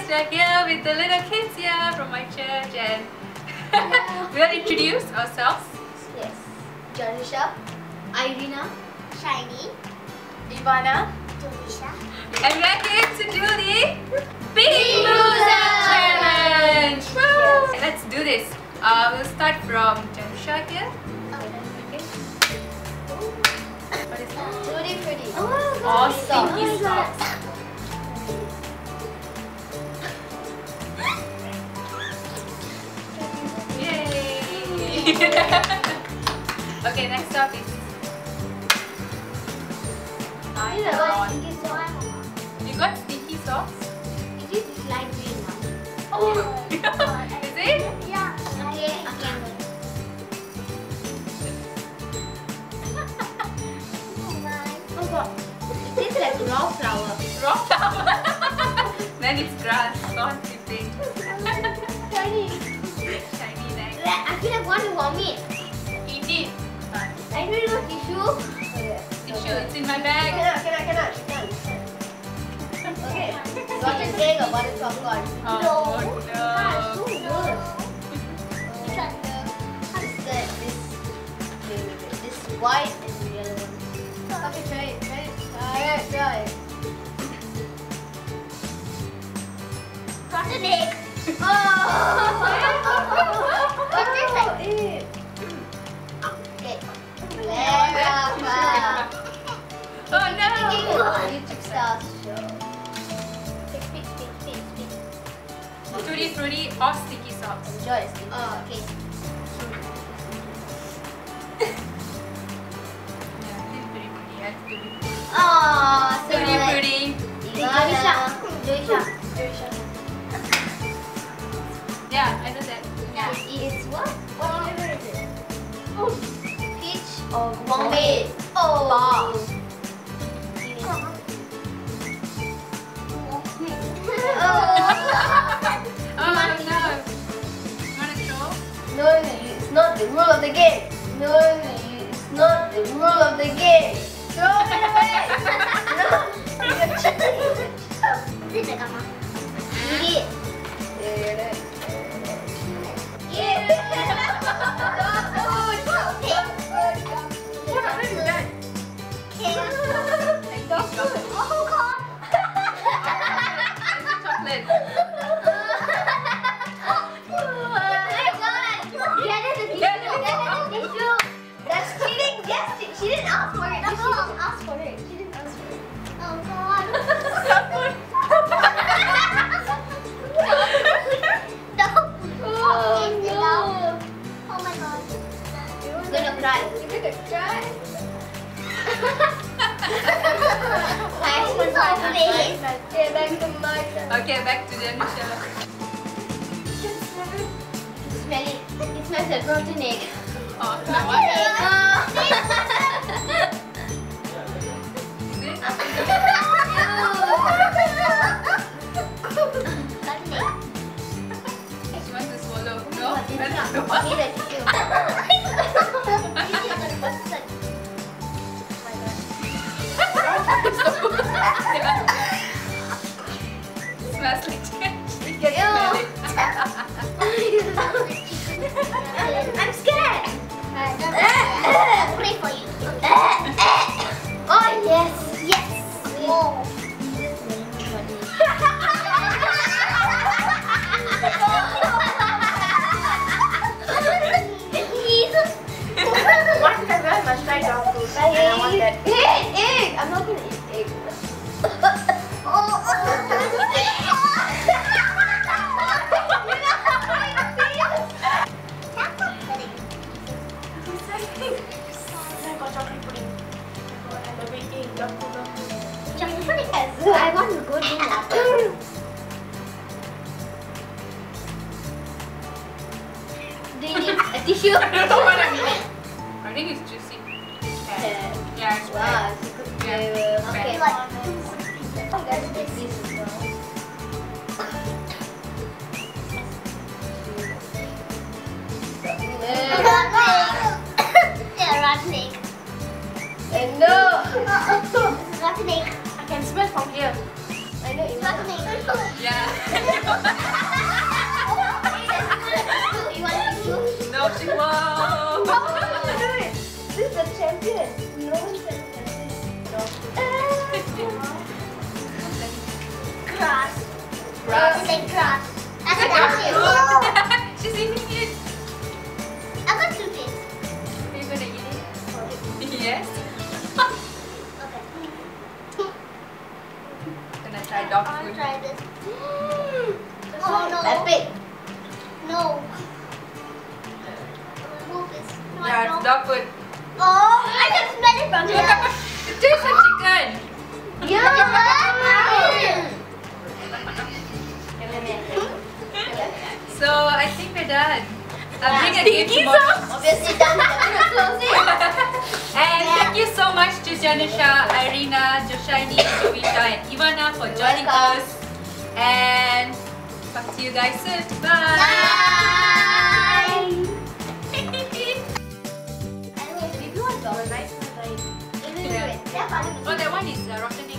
Janusha here with the little kids here from my church, and we'll introduce ourselves. Yes. Janusha, Irina, Joshainee, Ivana, Jovisha, and we're here to do the Boozled challenge. Woo! Let's do this. We'll start from Janusha here. Okay. What is that? Tutti Frutti. All stinky socks. Yay! Okay, next up is you got stinky socks? This is light green one. Oh! Is it? yeah, Okay. Oh God. It tastes like raw flour. Raw flour. Then it's grass, not dripping. Shiny. Shiny neck. I feel like want to vomit. Eat it. I don't know tissue. Tissue, it's in my bag. Cannot. Okay. Rotten egg or butter popcorn. Oh So no. good. How is that? This white and the yellow one. Okay, try it. rotten egg. Oh no! YouTube stars show. Tutti Frutti or sticky socks. Enjoy it. Okay. Yeah, Tutti Frutti has to be. Oh, so Tutti nice. Frutti. Jovisha. Yeah, I know that. It's what? What flavor is it? Peach or Bombay? Oh. Oh no! Wanna throw? No, it's not the rule of the game. No, it's not the rule of the game. Throw it away. No, you're cheating. This is Gamma. Eat it. What happened to that? Chocolate. That's cheating. Yes, she didn't ask for it. She didn't ask for it. Oh God. Oh no. Oh my God. You're gonna cry. You're gonna cry. Okay, back to my turn. Okay, back to Janusha. Smell it. It smells like rotten egg. Oh, no, what? Is it? She wants to swallow. No? That's not what? Need a tissue. Smells like chicken. She can smell it. I'm scared. Pray for you. Oh yes. Yes. Oh. One time I must try dog food. And I want that. Egg. I'm not gonna eat egg. I want to go dinner. Do you need a tissue? I don't know what I mean. I think it's juicy. Yeah, it's Wow, right. it's a good Yeah. flavor. Okay. Okay. Let's take this as well. Rotten egg. No! Rotten egg. I can smell from here. I know it's Rotten egg. Yeah. Grass. Like grass. I got Grass. that She's eating it. I got two things. Are you gonna eat it? Yes. Okay. Gonna try dog I'll food. try this. Oh no. Epic. No. Move this. No, Yeah, no. it's dog food. Oh, I can smell it from here. It tastes like chicken. So I think we're done. I'll bring a gift tomorrow. Obviously done. We're gonna close it. And thank you so much to Janusha, Irina, Joshainee, Jovisha and Ivana for joining welcome. us. And talk to you guys soon. Bye. If you want to nice one, Yeah. Oh, that one is rotten egg.